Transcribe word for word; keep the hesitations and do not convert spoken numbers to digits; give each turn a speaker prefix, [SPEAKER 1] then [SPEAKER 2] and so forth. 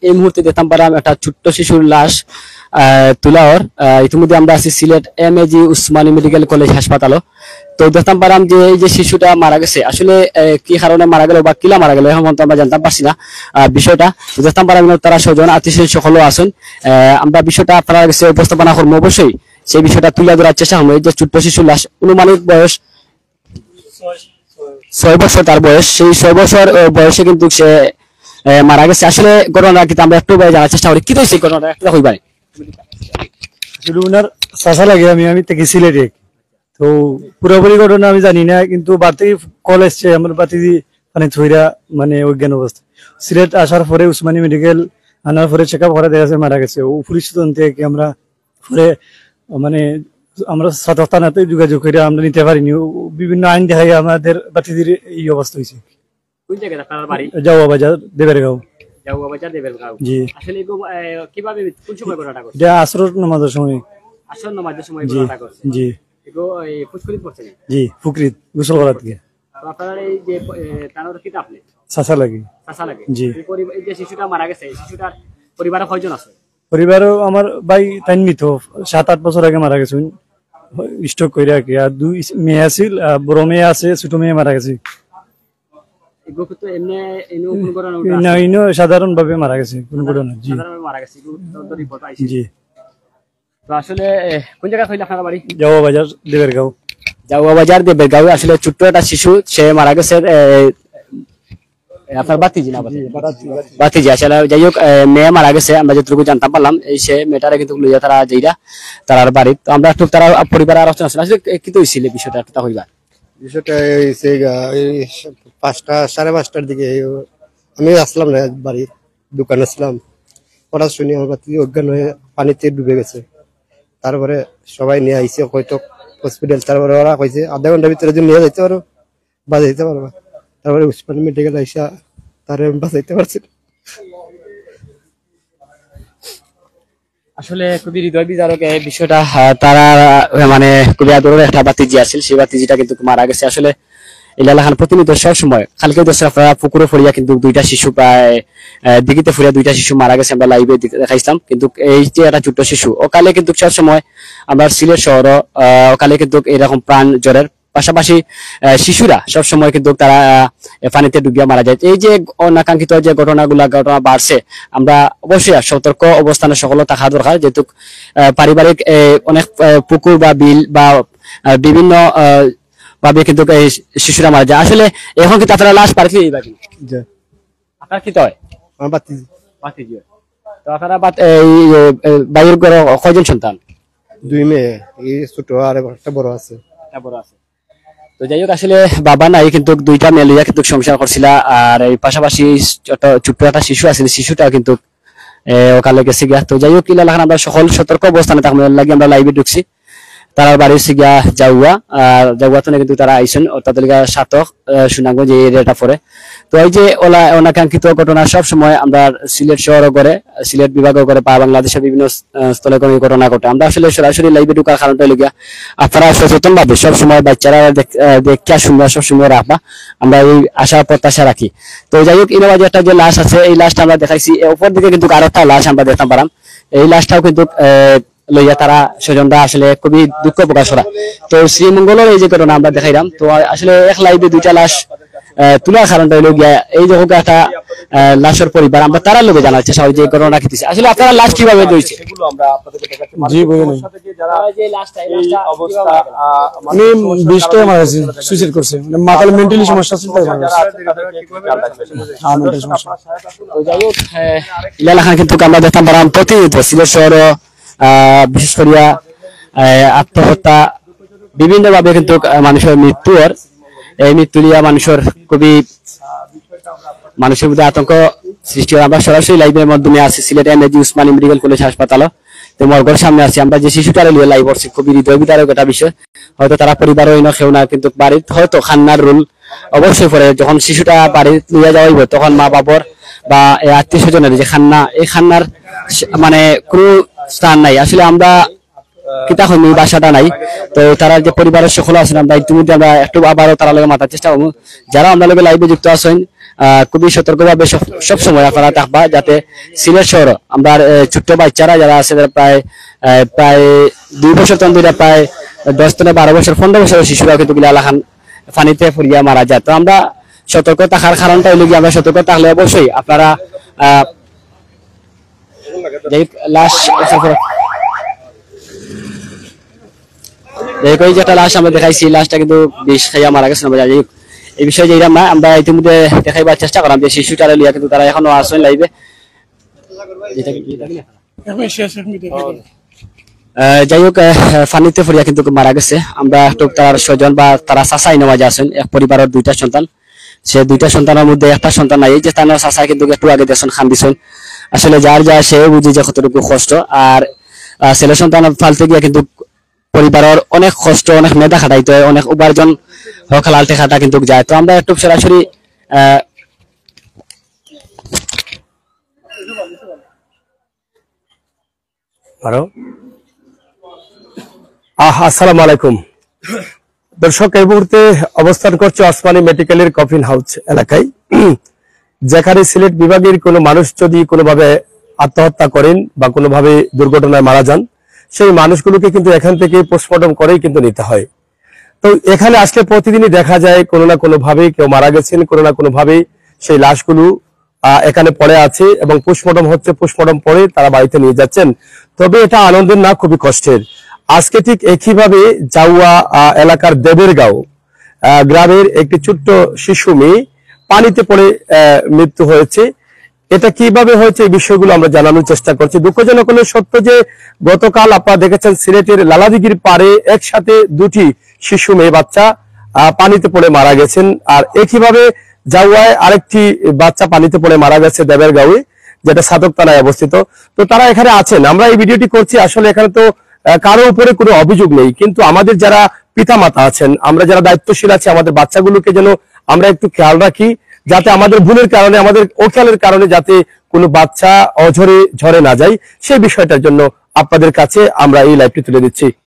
[SPEAKER 1] এই মুহূর্তে দেখতাম পারাম একটা ছোট্ট শিশুর লাশ তুলাওর। ইতিমধ্যে আমরা আছি Sylhet M A G Osmani medical college হাসপাতাল। তো দেখতাম পারাম যে এই যে শিশুটা মারা গেছে, আসলে কি কারণে মারা গেল বা কিলা মারা গেল এখন আমরা জানতাম পারছি না বিষয়টা। দেখতাম পারাম তারা স্বজন আত্মীয় সকলও আছেন। আমরা বিষয়টা আপনারা কাছে উপস্থাপনা করবো, অবশ্যই সেই বিষয়টা তুলে ধরার চেষ্টা করবো। এই যে ছোট্ট শিশুর লাশ, অনুমানিক বয়স ছয় বছর তার বয়স, সেই ছয় বছর বয়সে কিন্তু সে মারা গেছে। আসলে ঘটনা কিন্তু আমরা একটু জানার চেষ্টা করি, কি হয়েছে ঘটনাটা একটু হইবারে।
[SPEAKER 2] ওনার চাষা লাগে আমি আমি থেকে সিলেটে, তো পুরোপুরি ঘটনা আমি জানি না, কিন্তু বাতি কল এসছে আমার বাতি মানে থইরা মানে অজ্ঞান অবস্থা। সিলেট আসার পরে উসমানী মেডিকেল আনার পরে চেক আপ করা দেখা যাচ্ছে মারা গেছে। ও পুলিশ তদন্তে আমরা পরে মানে আমরা সাতক থানাতে যোগাযোগ করে আমরা নিতে পারিনি, বিভিন্ন আইন দেখাই আমাদের বাতিদের এই অবস্থা হয়েছে।
[SPEAKER 1] কোন জায়গায় আপনার বাড়ি?
[SPEAKER 2] জাওয়া বাজার দেবেরগাঁও।
[SPEAKER 1] জাওয়া বাজার দেবেরগাঁও।
[SPEAKER 2] জি।
[SPEAKER 1] আসলে কিভাবে কোন সময় ঘটনাটা ঘটছে?
[SPEAKER 2] এটা আসর নামাজের সময়।
[SPEAKER 1] আসর নামাজের সময় ঘটনাটা ঘটছে।
[SPEAKER 2] জি।
[SPEAKER 1] এগো এই ফুকরিত পড়ছে না?
[SPEAKER 2] জি, ফুকরিত গোসল করার থেকে।
[SPEAKER 1] তো আপনার এই যে তানোর কি আপনি
[SPEAKER 2] চাচা লাগে?
[SPEAKER 1] চাচা লাগে।
[SPEAKER 2] জি।
[SPEAKER 1] এই যে শিশুটা মারা গেছে, শিশুটার পরিবারে কয়জন আছে?
[SPEAKER 2] পরিবারও আমার ভাই তাই নিত সাত আট বছর আগে মারা গেছে, স্ট্রোক করে আর কি। আর দুই মেয়ে আছিল, বড় মেয়ে আছে, ছোট মেয়ে মারা গেছে। সাধারণ ভাবে মারা গেছে কোন ঘটনা। জি
[SPEAKER 1] মারা গেছে। জি। তো আসলে কোন জায়গা হইল আপনার বাড়ি?
[SPEAKER 2] জাওয়া বাজার দেবেরগাঁও।
[SPEAKER 1] জাওয়া বাজার দেবেরগাঁও। আসলে ছোট্ট একটা শিশু সে মারা গেছে, আপনার বাতিজি না? বাতিজি। আসলে যাই হোক মেয়ে মারা গেছে, আমরা যতটুকু জানতাম পারলাম। এই সে মেয়েটারে কিন্তু লইয়া তারা যেইরা তার বাড়ি, তো আমরা একটু তারা পরিবারের আলোচনা আসলে আসলে কি তো হয়েছিল বিষয়টা একটা হইবা।
[SPEAKER 3] বিষয়টা হয়েছে পাঁচটা সাড়ে পাঁচটার দিকে আমি আসলাম না বাড়ির দোকানে ছিলাম, হঠাৎ শুনি আমার বাতি অজ্ঞান হয়ে পানিতে ডুবে গেছে। তারপরে সবাই নিয়ে আইসে হয়তো হসপিটাল, তারপরে ওরা কইছে আধা ঘন্টার ভিতরে যদি নিয়ে যাইতে পারো বাঁচাইতে পারবা। তারপরে উসমানী মেডিকেল আইসা তারে বাঁচাইতে পারছি।
[SPEAKER 1] আসলে খুবই হৃদয় বিদারক এই বিষয়টা। তারা মানে খুবই আদরের একটা বাতিজি আছিল, সেই বাতিজিটা কিন্তু মারা গেছে। আসলে এলাকার প্রতিনিধি সব সময় কালকে দোষরা আপনারা পুকুরে ফরিয়া কিন্তু দুইটা শিশু প্রায় দিঘিতে ফরিয়া দুইটা শিশু মারা গেছে, আমরা লাইভে দেখাইছিলাম। কিন্তু এই যে একটা ছোট্ট শিশু অকালে কিন্তু সব সময় আমরা সিলেট শহর অকালে কিন্তু এরকম প্রাণ জ্বরের পাশাপাশি শিশুরা সব সময় কিন্তু তারা পানিতে ডুবিয়া মারা যায়। এই যে অনাকাঙ্ক্ষিত যে ঘটনাগুলা ঘটনা বাড়ছে, আমরা অবশ্যই সতর্ক অবস্থানে সকল থাকা দরকার, যেহেতু পারিবারিক অনেক পুকুর বা বিল বা বিভিন্ন ভাবে কিন্তু এই শিশুরা মারা যায়। আসলে এখন কিন্তু আপনারা লাশ পার কি আপনার কি হয়? তো আপনারা বাইরের ঘরে কয়জন সন্তান?
[SPEAKER 3] দুই মেয়ে, এই ছোট আর একটা বড় আছে।
[SPEAKER 1] বড় আছে। তো যাই হোক আসলে বাবা নাই, কিন্তু দুইটা মেয়ে লইয়া কিন্তু সংসার করছিল। আর এই পাশাপাশি ছোট্ট একটা শিশু আছে, শিশুটাও কিন্তু ওখানে গেছে গিয়া। তো যাই হোক আমরা সকল সতর্ক অবস্থানে থাকবো লাগে আমরা লাইভে ঢুকছি। তারা বাড়ি হচ্ছে গিয়া জাউয়া, আর জাউয়াতে কিন্তু তারা আইসেন তাদের সাতক সুনামগঞ্জ এই এরিয়াটা পরে। তো এই যে ওলা অনাকাঙ্ক্ষিত ঘটনা সব সময় আমরা সিলেট শহর করে সিলেট বিভাগ করে বা বাংলাদেশের বিভিন্ন স্থলে কোনো ঘটনা ঘটে। আমরা আসলে সরাসরি লাইভে ঢুকার কারণটা হলো গিয়া আপনারা সচেতন ভাবে সব সময় বাচ্চারা দেখা সুন্দর সব সময় রাখবা, আমরা এই আশা প্রত্যাশা রাখি। তো যাই হোক ইনোভা যে একটা যে লাশ আছে, এই লাশটা আমরা দেখাইছি, উপর দিকে কিন্তু আরো একটা লাশ আমরা দেখতে পারাম। এই লাশটাও কিন্তু লইয়া তারা স্বজনরা আসলে খুবই দুঃখ প্রকাশ করা। তো শ্রীমঙ্গলের এই যে ঘটনা আমরা দেখাইলাম, তো আসলে এক লাইভে দুইটা লাশ তোলার কারণটা হইল গিয়া এই যে একটা লাশের পরিবার আমরা তারা লোকে জানার চেষ্টা যে ঘটনা ঘটেছে। আসলে আপনারা লাশ কিভাবে ধরেছে?
[SPEAKER 2] জি বলেন। আমি বিশটা মারা গেছি, সুইসাইড করছে, মানে মাথায় মেন্টালি সমস্যা ছিল।
[SPEAKER 1] এলাকা কিন্তু আমরা দেখতাম পারাম প্রতিনিয়ত সিলেট শহর বিশেষ করিয়া আত্মহত্যা বিভিন্ন ভাবে কিন্তু মানুষের মৃত্যুর এই মৃত্যু নিয়ে মানুষের খুবই মানুষের মধ্যে আতঙ্ক সৃষ্টি হয়। আমরা সরাসরি লাইভের মাধ্যমে আছি Sylhet M A G Osmani medical college হাসপাতাল। তো মর্গের সামনে আছি আমরা, যে শিশুটারে লিয়ে লাইভ করছি, খুবই হৃদয় বিদারক একটা বিষয়। হয়তো তারা পরিবার হইন কেউ না, কিন্তু বাড়িতে হয়তো খান্নার রুল অবশ্যই পরে যখন শিশুটা বাড়ি নিয়ে যাওয়া হইব তখন মা বাবার বা আত্মীয় স্বজনের যে খান্না, এই খান্নার মানে কোনো স্থান নাই। আসলে আমরা কিতা হইনি বাসাটা নাই। তো তারা যে পরিবারের সকল আছেন আমরা ইতিমধ্যে আমরা একটু আবারও তারা লগে মাথার চেষ্টা করবো। যারা আমরা লগে লাইভে যুক্ত আছেন খুবই সতর্কভাবে সব সময় আপনারা থাকবা, যাতে সিলেট শহর আমরা ছোট্ট বাচ্চারা যারা আছে প্রায় প্রায় দুই বছর তন্দিরা প্রায় দশ থেকে বারো বছর পনেরো বছরের শিশুরা কিন্তু বিলালাখান পানিতে ফুরিয়া মারা যায়। তো আমরা সতর্ক থাকার কারণটা হইল কি, আমরা সতর্ক থাকলে অবশ্যই আপনারা আহ লাশ যেটা লাশ আমরা দেখাইছি, লাশটা কিন্তু বিষ খাইয়া মারা গেছে। এই বিষয়ে যে না আমরা ইতিমধ্যে দেখাইবার চেষ্টা করলাম যে শিশুটারে লিয়া কিন্তু তারা এখনো আসেন লাইভে। যাই হোক ফানিতে ফরিয়া কিন্তু মারা গেছে। আমরা একটু তার স্বজন বা তারা চাচাই নেওয়া আছেন, এক পরিবারের দুইটা সন্তান, সে দুইটা সন্তানের মধ্যে একটা সন্তান নাই। এই যে তার চাচা কিন্তু একটু আগে দেখছেন খান দিছেন। আসলে যার যা সে বুঝি যে কতটুকু কষ্ট, আর ছেলে সন্তান ফালতে গিয়ে কিন্তু পরিবারের অনেক কষ্ট, অনেক মেধা খাটাইতে হয়, অনেক উপার্জন হোক হালাল টেকাটা কিন্তু যায়। তো আমরা একটু সরাসরি আহ
[SPEAKER 4] আসসালামু আলাইকুম দর্শক, এই মুহূর্তে অবস্থান করছে ওসমানী মেডিকেলের কফিন হাউস এলাকায়, যেখানে সিলেট বিভাগের কোনো মানুষ যদি কোনোভাবে আত্মহত্যা করেন বা কোনোভাবে দুর্ঘটনায় মারা যান, সেই মানুষগুলোকে কিন্তু এখান থেকে পোস্টমর্টম করেই কিন্তু নিতে হয়। তো এখানে আসলে প্রতিদিনই দেখা যায় কোনো না কোনো ভাবে কেউ মারা গেছেন, কোনো না কোনো ভাবে সেই লাশগুলো আহ এখানে পড়ে আছে এবং পোস্টমর্টম হচ্ছে, পোস্টমর্টম পরে তারা বাড়িতে নিয়ে যাচ্ছেন। তবে এটা আনন্দের না, খুবই কষ্টের। আজকে ঠিক একইভাবে জাউয়া এলাকার দেবেরগাঁও গ্রামের একটি ছোট্ট শিশু মেয়ে পানিতে পড়ে মৃত্যু হয়েছে। এটা কিভাবে হয়েছে এই বিষয়গুলো আমরা জানানোর চেষ্টা করছি। দুঃখজনক হলে সত্য যে গতকাল আপনারা দেখেছেন সিলেটের লালাদিঘির পাড়ে একসাথে দুটি শিশু মেয়ে বাচ্চা পানিতে পড়ে মারা গেছেন। আর একইভাবে জাউয়ায় আরেকটি বাচ্চা পানিতে পড়ে মারা গেছে দেবেরগাঁওয়ে, যেটা সাদক থানায় অবস্থিত। তো তারা এখানে আছেন, আমরা এই ভিডিওটি করছি। আসলে এখানে তো কারো উপরে কোনো অভিযোগ নেই, কিন্তু আমাদের যারা পিতা মাতা আছেন, আমরা যারা দায়িত্বশীল আছি, আমাদের বাচ্চাগুলোকে যেন আমরা একটু খেয়াল রাখি, যাতে আমাদের ভুলের কারণে, আমাদের অখেয়ালের কারণে যাতে কোনো বাচ্চা অঝরে ঝরে না যায়, সেই বিষয়টার জন্য আপনাদের কাছে আমরা এই লাইভটি তুলে দিচ্ছি।